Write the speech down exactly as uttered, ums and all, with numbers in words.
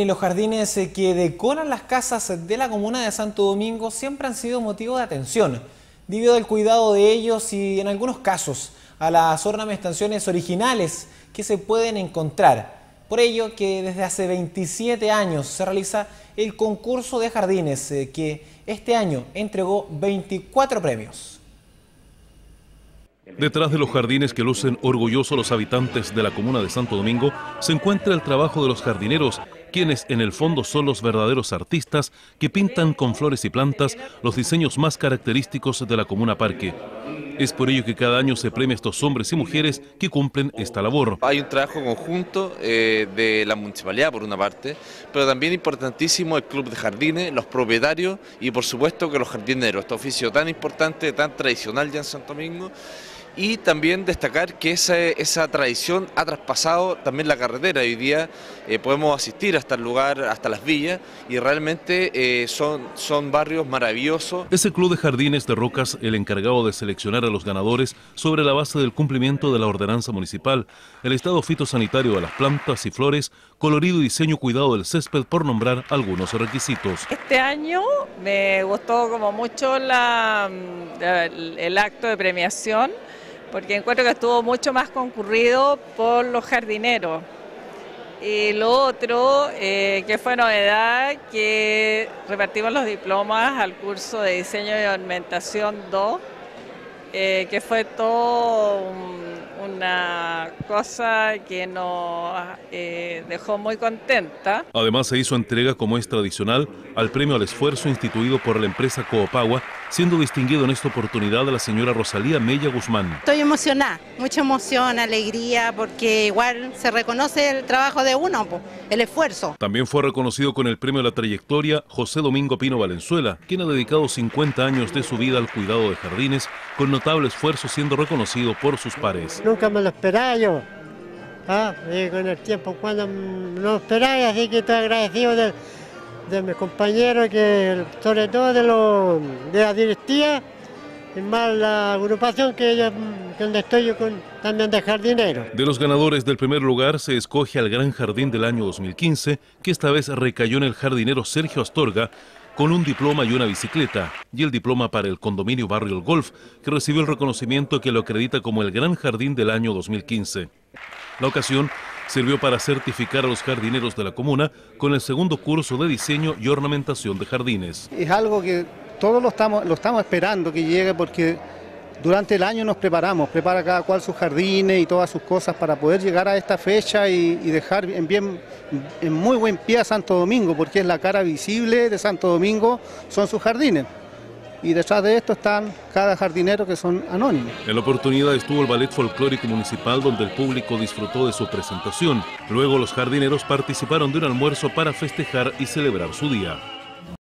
Y los jardines que decoran las casas de la comuna de Santo Domingo siempre han sido motivo de atención, debido al cuidado de ellos y en algunos casos a las ornamentaciones originales que se pueden encontrar. Por ello que desde hace veintisiete años se realiza el concurso de jardines que este año entregó veinticuatro premios. Detrás de los jardines que lucen orgullosos los habitantes de la comuna de Santo Domingo se encuentra el trabajo de los jardineros, quienes en el fondo son los verdaderos artistas que pintan con flores y plantas los diseños más característicos de la comuna parque. Es por ello que cada año se premia a estos hombres y mujeres que cumplen esta labor. Hay un trabajo conjunto eh, de la municipalidad por una parte, pero también importantísimo el club de jardines, los propietarios y por supuesto que los jardineros, este oficio tan importante, tan tradicional ya en Santo Domingo. Y también destacar que esa, esa tradición ha traspasado también la carretera. Hoy día eh, podemos asistir hasta el lugar, hasta las villas, y realmente eh, son, son barrios maravillosos. Es el Club de Jardines de Rocas el encargado de seleccionar a los ganadores sobre la base del cumplimiento de la ordenanza municipal, el estado fitosanitario de las plantas y flores, colorido y diseño cuidado del césped, por nombrar algunos requisitos. Este año me gustó como mucho la, el, el acto de premiación, porque encuentro que estuvo mucho más concurrido por los jardineros. Y lo otro, eh, que fue novedad, que repartimos los diplomas al curso de diseño y ornamentación dos, eh, que fue todo un, una cosa que nos eh, dejó muy contenta. Además se hizo entrega, como es tradicional, al premio al esfuerzo instituido por la empresa Coopagua, siendo distinguido en esta oportunidad a la señora Rosalía Mella Guzmán. Estoy emocionada, mucha emoción, alegría, porque igual se reconoce el trabajo de uno, el esfuerzo. También fue reconocido con el premio a la trayectoria José Domingo Pino Valenzuela, quien ha dedicado cincuenta años de su vida al cuidado de jardines, con notable esfuerzo, siendo reconocido por sus pares. Nunca me lo esperaba yo, ah, y con el tiempo cuando no lo esperaba, así que estoy agradecido de, de mis compañeros, que sobre todo de, lo, de la directiva y más la agrupación que yo, que donde estoy yo con, también de jardineros. De los ganadores del primer lugar se escoge al Gran Jardín del año dos mil quince, que esta vez recayó en el jardinero Sergio Astorga, con un diploma y una bicicleta, y el diploma para el condominio Barrio El Golf, que recibió el reconocimiento que lo acredita como el Gran Jardín del año dos mil quince. La ocasión sirvió para certificar a los jardineros de la comuna con el segundo curso de diseño y ornamentación de jardines. Es algo que todos lo estamos, lo estamos esperando que llegue, porque durante el año nos preparamos, prepara cada cual sus jardines y todas sus cosas para poder llegar a esta fecha y, y dejar en, bien, en muy buen pie a Santo Domingo, porque es la cara visible de Santo Domingo, son sus jardines. Y detrás de esto están cada jardinero, que son anónimos. En la oportunidad estuvo el Ballet Folclórico Municipal, donde el público disfrutó de su presentación. Luego los jardineros participaron de un almuerzo para festejar y celebrar su día.